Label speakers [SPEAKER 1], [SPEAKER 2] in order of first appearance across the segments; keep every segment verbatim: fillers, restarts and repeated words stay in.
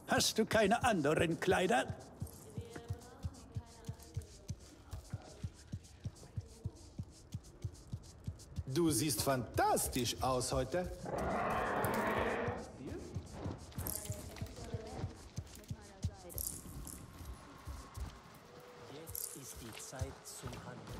[SPEAKER 1] Hast du keine anderen Kleider?
[SPEAKER 2] Du siehst fantastisch aus heute.
[SPEAKER 3] Jetzt ist die Zeit zum Handeln.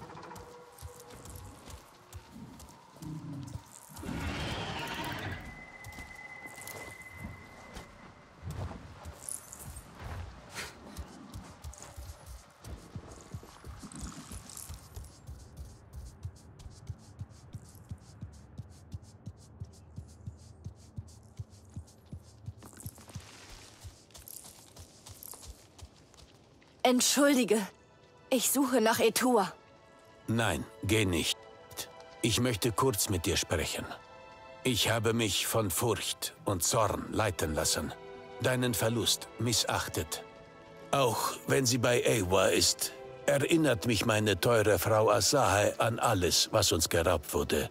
[SPEAKER 4] Entschuldige, ich suche nach Etua.
[SPEAKER 5] Nein, geh nicht. Ich möchte kurz mit dir sprechen. Ich habe mich von Furcht und Zorn leiten lassen, deinen Verlust missachtet. Auch wenn sie bei Eywa ist, erinnert mich meine teure Frau Asahe an alles, was uns geraubt wurde.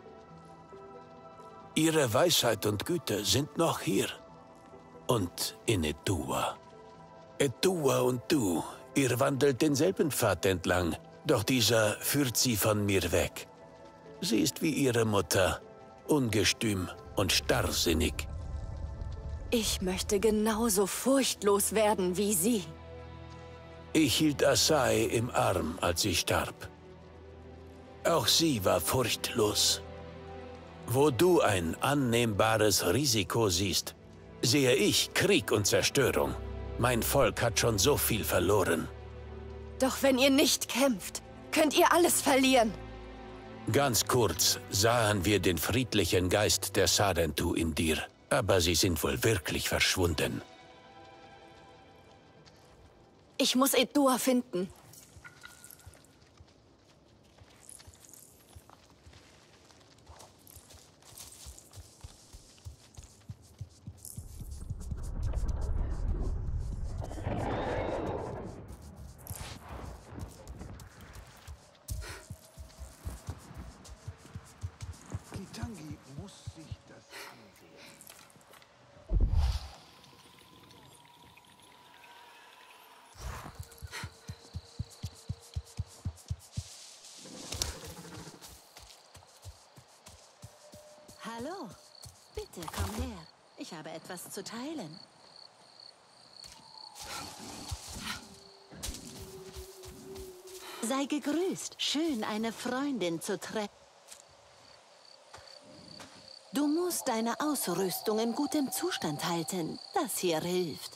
[SPEAKER 5] Ihre Weisheit und Güte sind noch hier. Und in Etua. Etua und du, ihr wandelt denselben Pfad entlang, doch dieser führt sie von mir weg. Sie ist wie ihre Mutter, ungestüm und starrsinnig.
[SPEAKER 4] Ich möchte genauso furchtlos werden wie sie.
[SPEAKER 5] Ich hielt Asahi im Arm, als sie starb. Auch sie war furchtlos. Wo du ein annehmbares Risiko siehst, sehe ich Krieg und Zerstörung. Mein Volk hat schon so viel verloren.
[SPEAKER 4] Doch wenn ihr nicht kämpft, könnt ihr alles verlieren.
[SPEAKER 5] Ganz kurz sahen wir den friedlichen Geist der Sarentu in dir, aber sie sind wohl wirklich verschwunden.
[SPEAKER 4] Ich muss Etua finden.
[SPEAKER 2] Kitangi muss sich das ansehen.
[SPEAKER 6] Hallo, bitte komm her. Ich habe etwas zu teilen. Sei gegrüßt. Schön, eine Freundin zu treffen. Du musst deine Ausrüstung in gutem Zustand halten. Das hier hilft.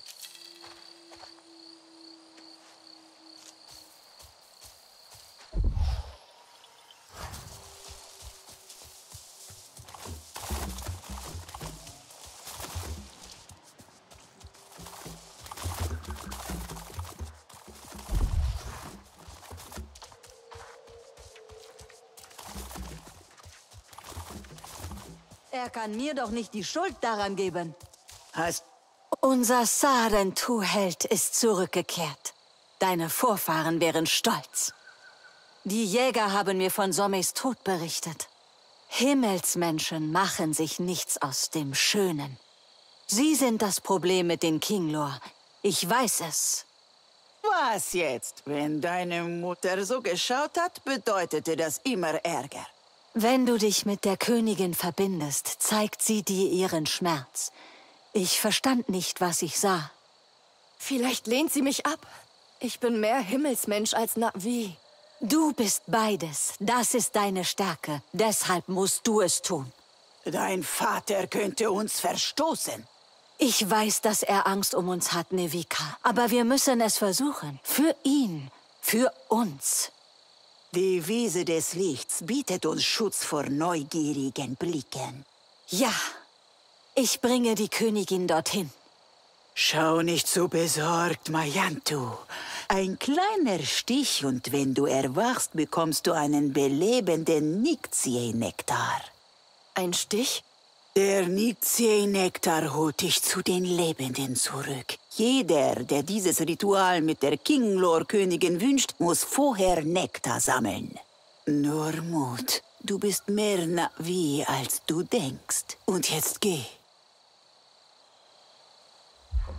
[SPEAKER 7] Er kann mir doch nicht die Schuld daran geben.
[SPEAKER 8] Hast Unser Sarentu-Held ist zurückgekehrt. Deine Vorfahren wären stolz. Die Jäger haben mir von Sommes Tod berichtet. Himmelsmenschen machen sich nichts aus dem Schönen. Sie sind das Problem mit den Kinglor. Ich weiß es.
[SPEAKER 7] Was jetzt? Wenn deine Mutter so geschaut hat, bedeutete das immer Ärger.
[SPEAKER 8] Wenn du dich mit der Königin verbindest, zeigt sie dir ihren Schmerz. Ich verstand nicht, was ich sah.
[SPEAKER 4] Vielleicht lehnt sie mich ab. Ich bin mehr Himmelsmensch als Na'vi.
[SPEAKER 8] Du bist beides. Das ist deine Stärke. Deshalb musst du es tun.
[SPEAKER 7] Dein Vater könnte uns verstoßen.
[SPEAKER 8] Ich weiß, dass er Angst um uns hat, Nevika. Aber wir müssen es versuchen. Für ihn. Für uns.
[SPEAKER 7] Die Wiese des Lichts bietet uns Schutz vor neugierigen Blicken.
[SPEAKER 8] Ja. Ich bringe die Königin dorthin.
[SPEAKER 7] Schau nicht so besorgt, Mayantu. Ein kleiner Stich und wenn du erwachst, bekommst du einen belebenden Nixie-Nektar.
[SPEAKER 4] Ein Stich?
[SPEAKER 7] Der Nixie-Nektar holt dich zu den Lebenden zurück. Jeder, der dieses Ritual mit der Kinglor-Königin wünscht, muss vorher Nektar sammeln. Nur Mut. Du bist mehr Na'vi, als du denkst. Und jetzt geh.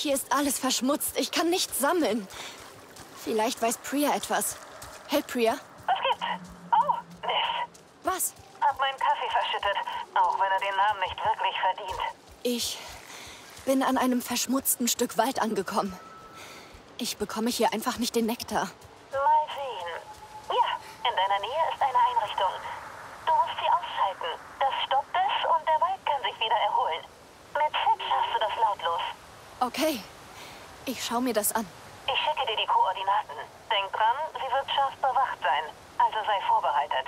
[SPEAKER 4] Hier ist alles verschmutzt. Ich kann nichts sammeln. Vielleicht weiß Priya etwas. Hey, Priya.
[SPEAKER 9] Was gibt's? Oh, Liz.
[SPEAKER 4] Was?
[SPEAKER 9] Hab meinen Kaffee verschüttet, auch wenn er den Namen nicht wirklich verdient.
[SPEAKER 4] Ich bin an einem verschmutzten Stück Wald angekommen. Ich bekomme hier einfach nicht den Nektar.
[SPEAKER 9] Mal sehen. Ja, in deiner Nähe ist eine Einrichtung. Du musst sie ausschalten. Das stoppt es und der Wald kann sich wieder erholen. Mit Z schaffst du das lautlos.
[SPEAKER 4] Okay, ich schaue mir das an.
[SPEAKER 9] Ich schicke dir die Koordinaten. Denk dran, sie wird scharf bewacht sein. Also sei vorbereitet.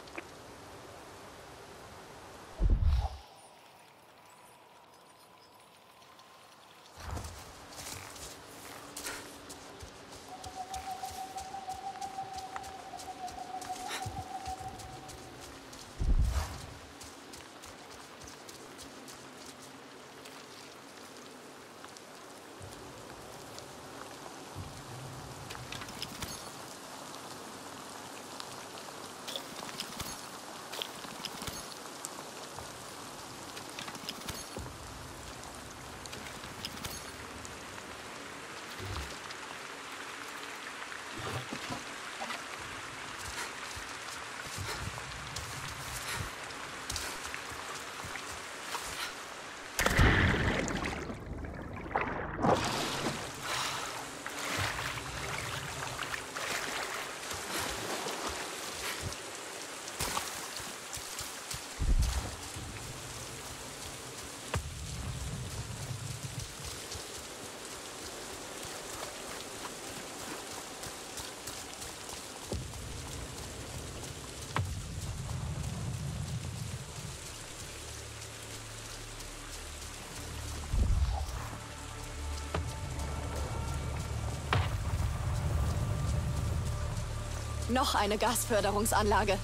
[SPEAKER 4] Noch eine Gasförderungsanlage.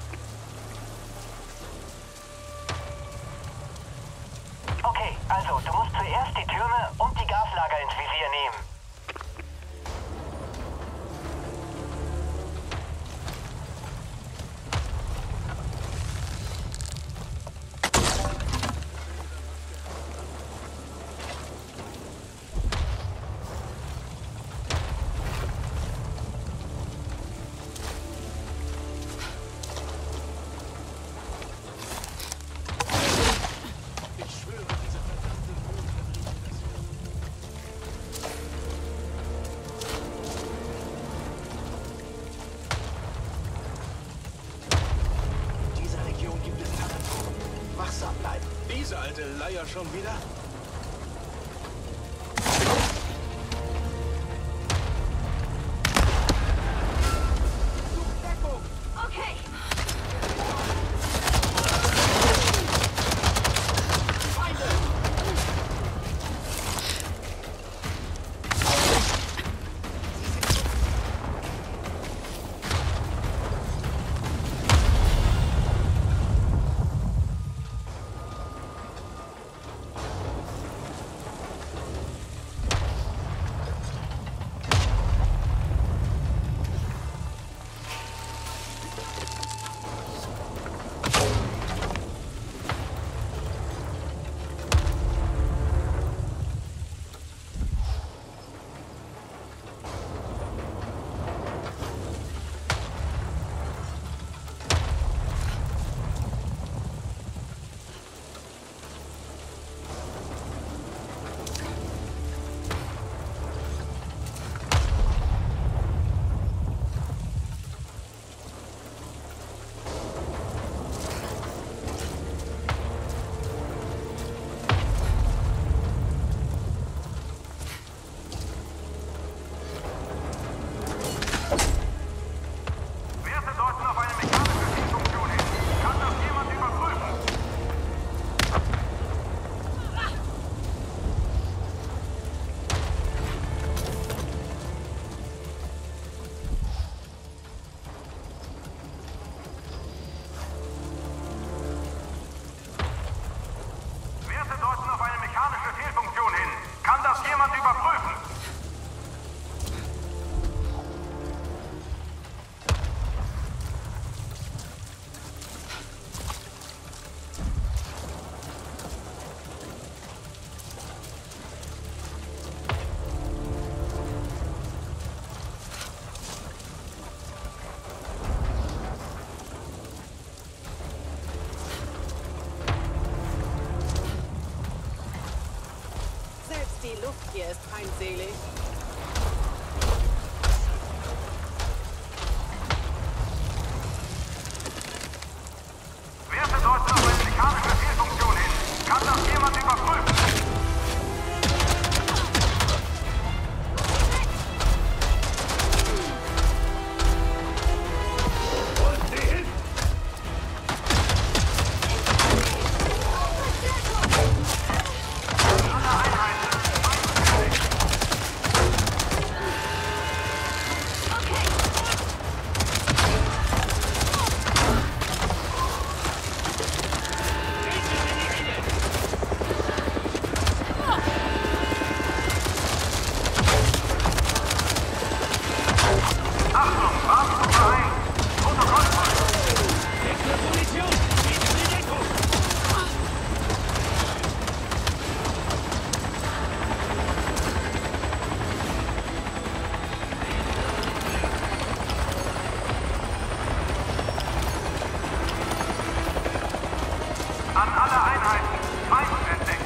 [SPEAKER 9] Okay, also, du musst zuerst die Türme und die Gaslager ins Visier nehmen.
[SPEAKER 2] Diese alte Leier schon wieder?
[SPEAKER 4] Okay.
[SPEAKER 10] ist feindselig.
[SPEAKER 11] Werte deuten auf eine mechanische Fehlfunktion hin. Kann das jemand überprüfen? An alle Einheiten, Feind entdeckt.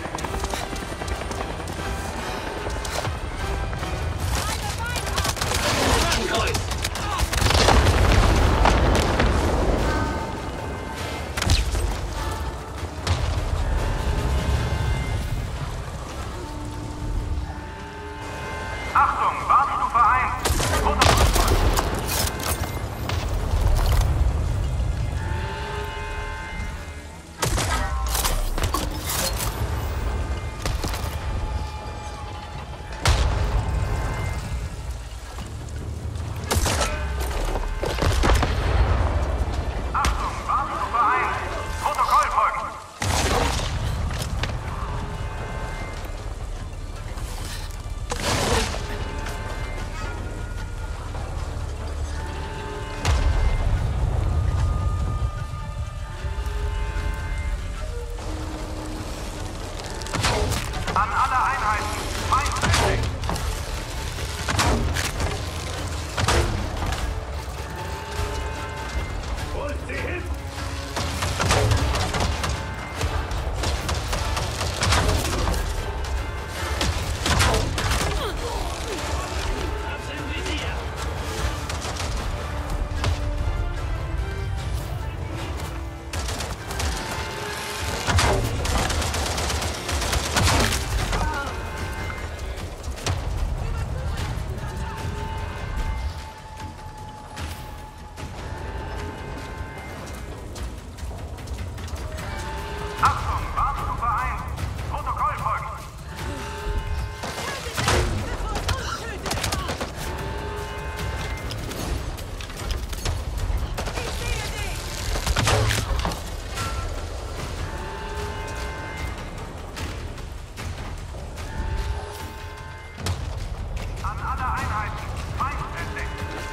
[SPEAKER 11] Achtung, Warnstufe eins. An alle Einheiten, Feind entdeckt. Holt sie hin! Achtung, Warnstufe eins. Protokoll folgen. An alle Einheiten, Feind entdeckt.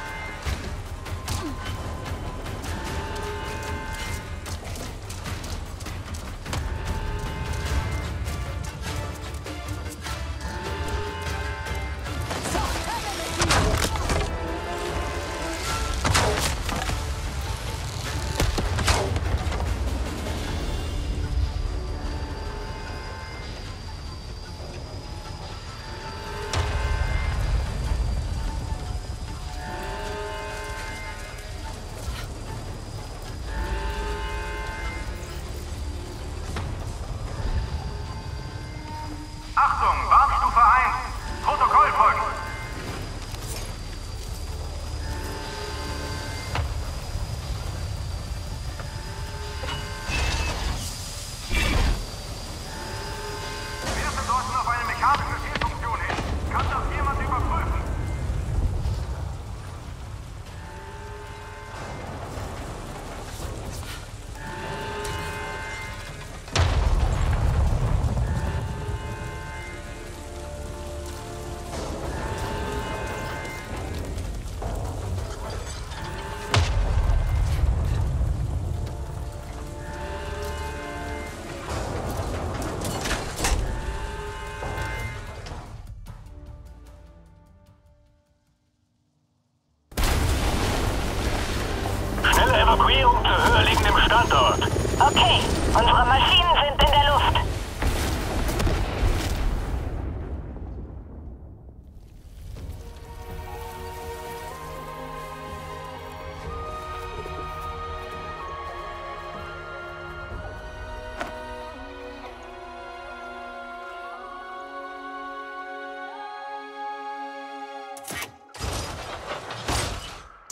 [SPEAKER 11] Achtung, Warnstufe eins. Protokoll folgen. Werte deuten auf eine mechanische Fehlfunktion hin. Kann das jemand überprüfen?
[SPEAKER 9] Evakuierung zu höher liegendem Standort. Okay, unsere Maschinen sind in der Luft.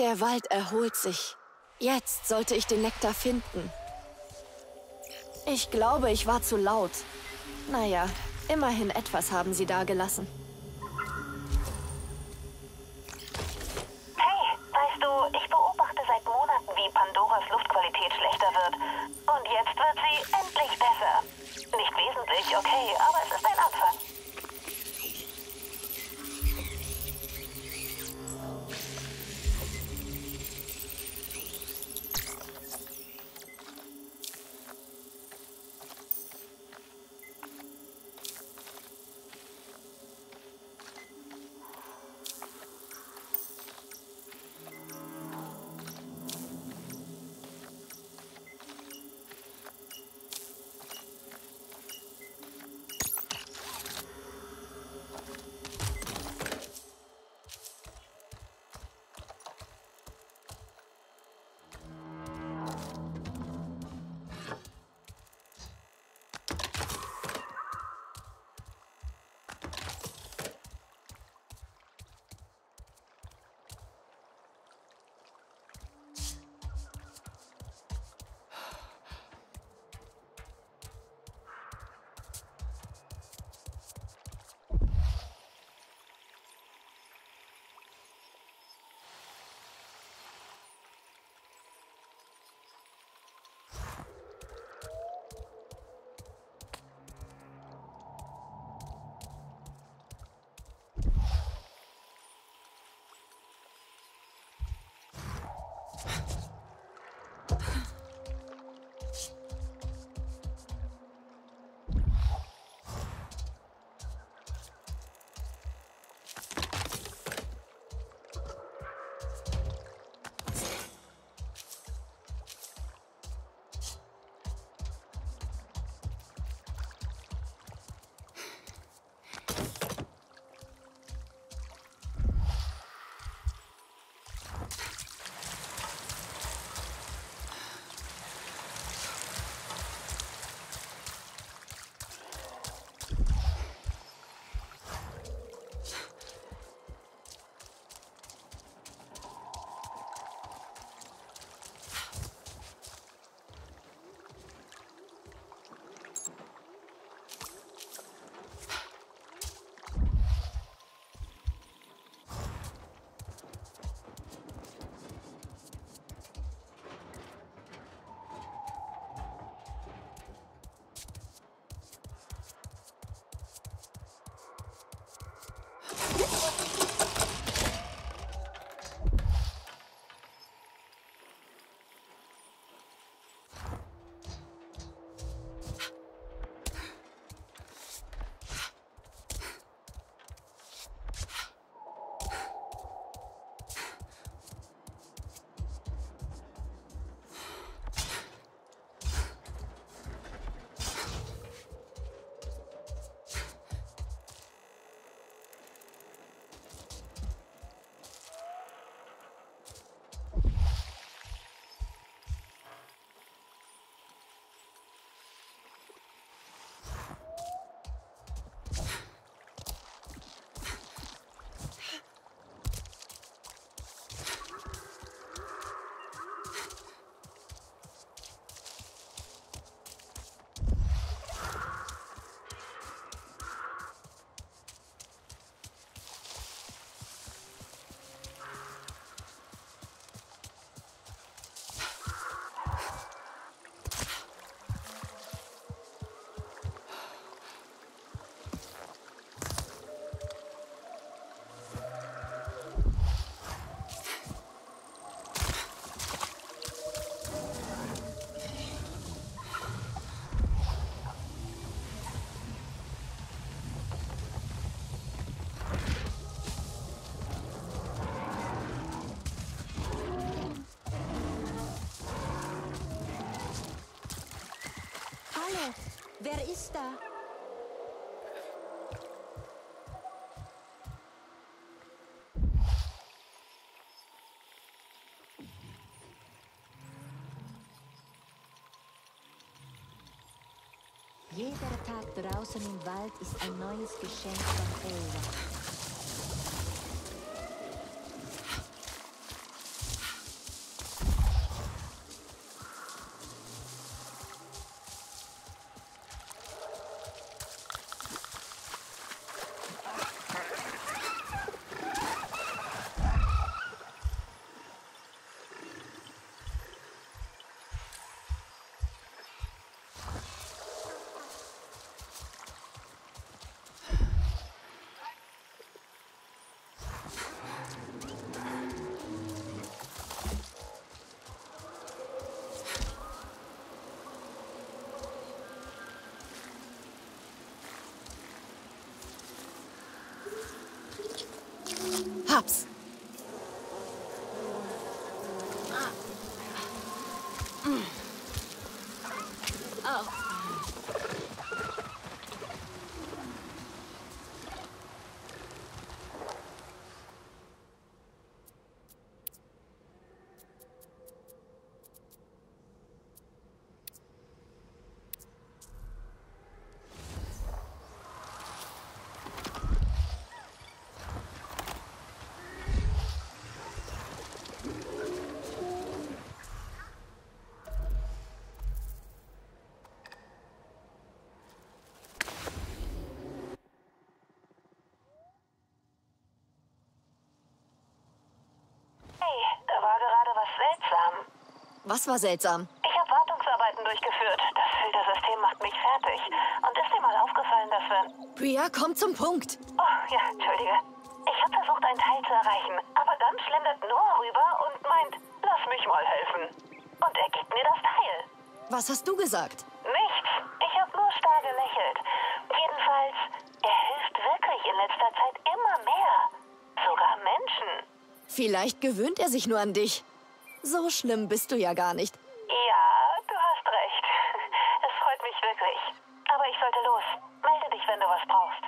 [SPEAKER 4] Der Wald erholt sich. Jetzt sollte ich den Nektar finden. Ich glaube, ich war zu laut. Naja, immerhin etwas haben sie da gelassen.
[SPEAKER 9] Hey, weißt du, ich beobachte seit Monaten, wie Pandoras Luftqualität schlechter wird. Und jetzt wird sie endlich besser. Nicht wesentlich, okay, aber es ist ein Anfang.
[SPEAKER 6] Wer ist da? Jeder Tag draußen im Wald ist ein neues Geschenk von Elva.
[SPEAKER 4] hab's. Was war seltsam?
[SPEAKER 9] Ich habe Wartungsarbeiten durchgeführt. Das Filtersystem macht mich fertig. Und ist dir mal aufgefallen, dass wir...
[SPEAKER 4] Priya, komm zum Punkt.
[SPEAKER 9] Oh, ja, entschuldige. Ich habe versucht, einen Teil zu erreichen. Aber dann schlendert Noah rüber und meint, lass mich mal helfen. Und er gibt mir das Teil.
[SPEAKER 4] Was hast du gesagt?
[SPEAKER 9] Nichts. Ich habe nur starr gelächelt. Jedenfalls, er hilft wirklich in letzter Zeit immer mehr. Sogar Menschen.
[SPEAKER 4] Vielleicht gewöhnt er sich nur an dich. So schlimm bist du ja gar nicht.
[SPEAKER 9] Ja, du hast recht. Es freut mich wirklich. Aber ich sollte los. Melde dich, wenn du was brauchst.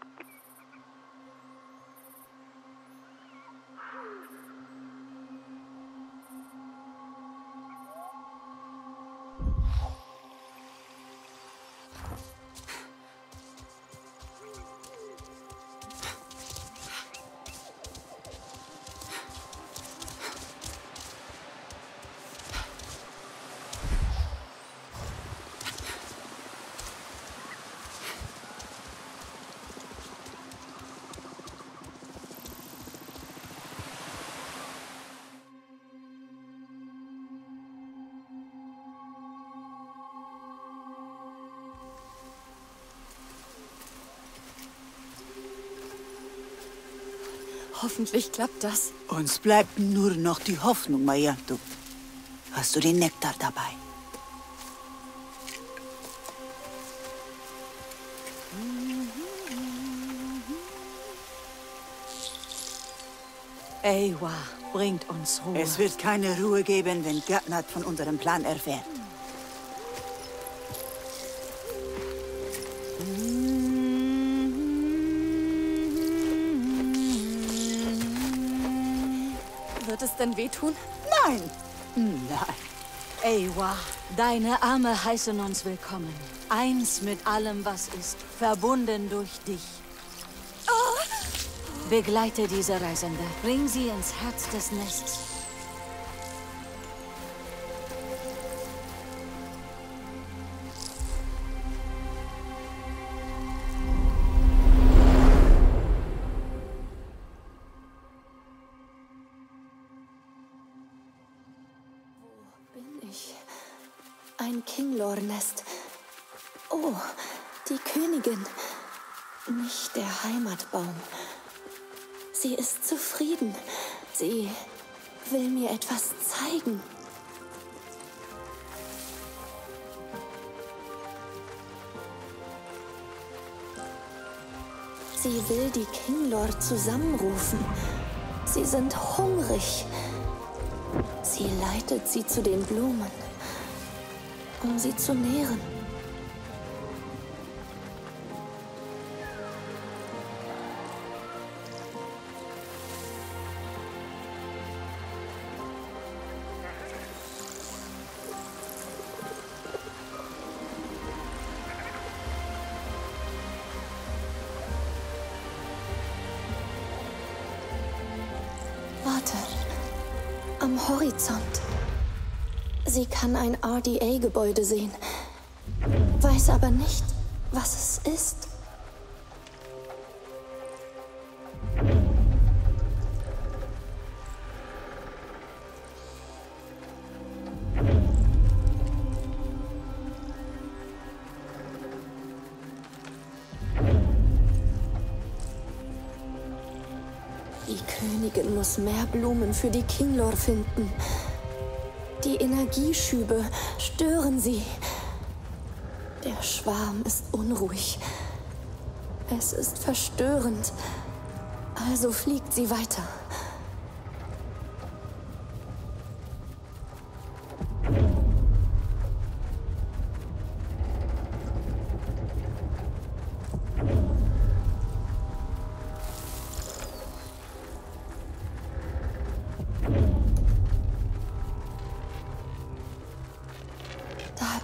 [SPEAKER 4] Hoffentlich klappt das.
[SPEAKER 7] Uns bleibt nur noch die Hoffnung, Mayantu. Hast du den Nektar dabei?
[SPEAKER 8] Eywa bringt uns Ruhe.
[SPEAKER 7] Es wird keine Ruhe geben, wenn Gatnat von unserem Plan erfährt.
[SPEAKER 4] Wird es denn wehtun?
[SPEAKER 7] Nein! Nein.
[SPEAKER 8] Eywa, deine Arme heißen uns willkommen. Eins mit allem, was ist. Verbunden durch dich.
[SPEAKER 4] Oh.
[SPEAKER 8] Begleite diese Reisende. Bring sie ins Herz des Nests.
[SPEAKER 4] Ein Kinglor-Nest. Oh, die Königin. Nicht der Heimatbaum. Sie ist zufrieden. Sie will mir etwas zeigen. Sie will die Kinglor zusammenrufen. Sie sind hungrig. Sie leitet sie zu den Blumen, um sie zu nähren. Warte, am Horizont. Sie kann ein R D A-Gebäude sehen, weiß aber nicht, was es ist. Die Königin muss mehr Blumen für die Kinglor finden. Die Energieschübe stören sie. Der Schwarm ist unruhig. Es ist verstörend. Also fliegt sie weiter.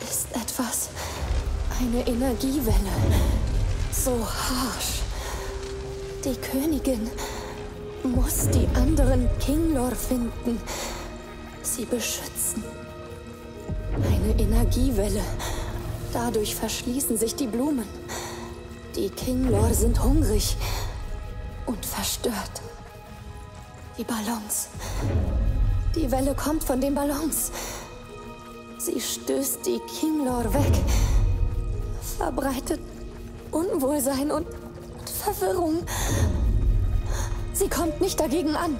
[SPEAKER 4] ist etwas. Eine Energiewelle. So harsch. Die Königin muss die anderen Kinglor finden. Sie beschützen. Eine Energiewelle. Dadurch verschließen sich die Blumen. Die Kinglor sind hungrig und verstört. Die Ballons. Die Welle kommt von den Ballons. Sie stößt die Kinglor weg, verbreitet Unwohlsein und Verwirrung. Sie kommt nicht dagegen an.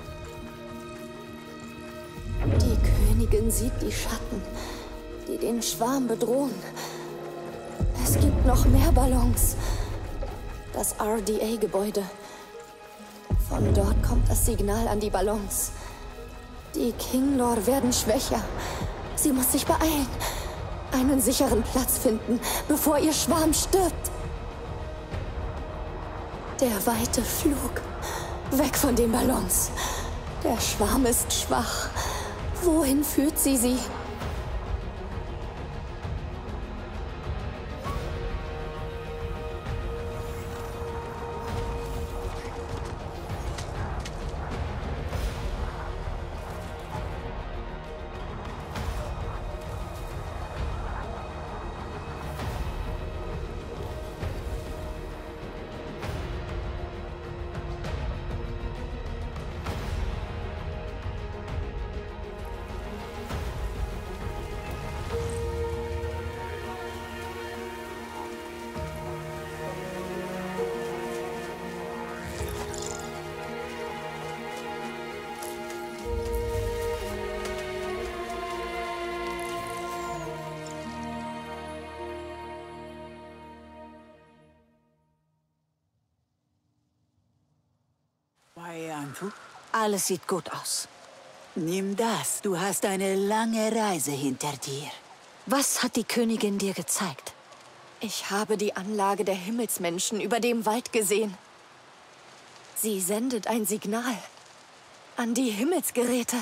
[SPEAKER 4] Die Königin sieht die Schatten, die den Schwarm bedrohen. Es gibt noch mehr Ballons. Das R D A-Gebäude. Von dort kommt das Signal an die Ballons. Die Kinglor werden schwächer. Sie muss sich beeilen. Einen sicheren Platz finden, bevor ihr Schwarm stirbt. Der weite Flug. Weg von den Ballons. Der Schwarm ist schwach. Wohin führt sie sie?
[SPEAKER 7] Mayanthu?
[SPEAKER 8] Alles sieht gut aus.
[SPEAKER 7] Nimm das. Du hast eine lange Reise hinter dir.
[SPEAKER 8] Was hat die Königin dir gezeigt?
[SPEAKER 4] Ich habe die Anlage der Himmelsmenschen über dem Wald gesehen. Sie sendet ein Signal an die Himmelsgeräte.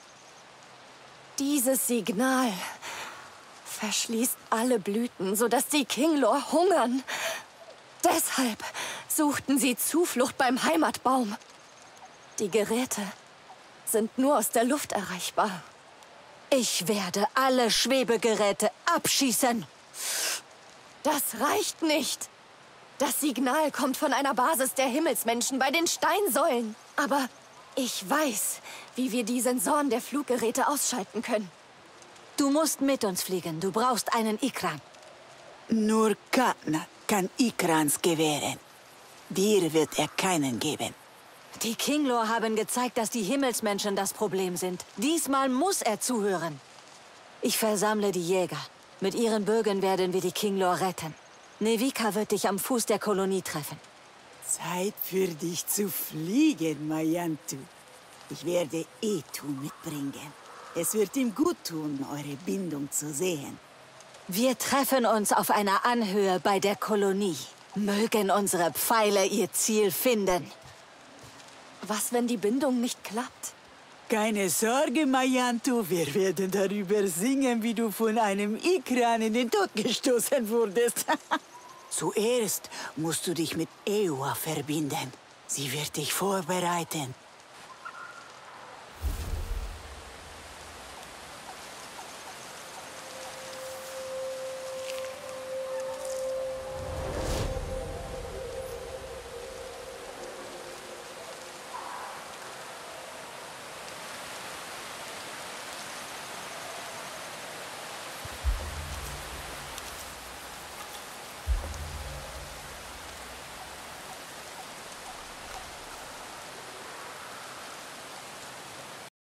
[SPEAKER 4] Dieses Signal verschließt alle Blüten, sodass die Kinglor hungern. Deshalb suchten sie Zuflucht beim Heimatbaum. Die Geräte sind nur aus der Luft erreichbar.
[SPEAKER 8] Ich werde alle Schwebegeräte abschießen.
[SPEAKER 4] Das reicht nicht. Das Signal kommt von einer Basis der Himmelsmenschen bei den Steinsäulen. Aber ich weiß, wie wir die Sensoren der Fluggeräte ausschalten können.
[SPEAKER 8] Du musst mit uns fliegen. Du brauchst einen Ikran.
[SPEAKER 7] Nur Katna kann Ikrans gewähren. Dir wird er keinen geben.
[SPEAKER 8] Die Kinglor haben gezeigt, dass die Himmelsmenschen das Problem sind. Diesmal muss er zuhören. Ich versammle die Jäger. Mit ihren Bögen werden wir die Kinglor retten. Nevika wird dich am Fuß der Kolonie treffen.
[SPEAKER 7] Zeit für dich zu fliegen, Mayanthu. Ich werde Etu mitbringen. Es wird ihm gut tun, eure Bindung zu sehen.
[SPEAKER 8] Wir treffen uns auf einer Anhöhe bei der Kolonie. Mögen unsere Pfeile ihr Ziel finden.
[SPEAKER 4] Was, wenn die Bindung nicht klappt?
[SPEAKER 7] Keine Sorge, Mayanthu. Wir werden darüber singen, wie du von einem Ikran in den Tod gestoßen wurdest. Zuerst musst du dich mit Ewa verbinden. Sie wird dich vorbereiten.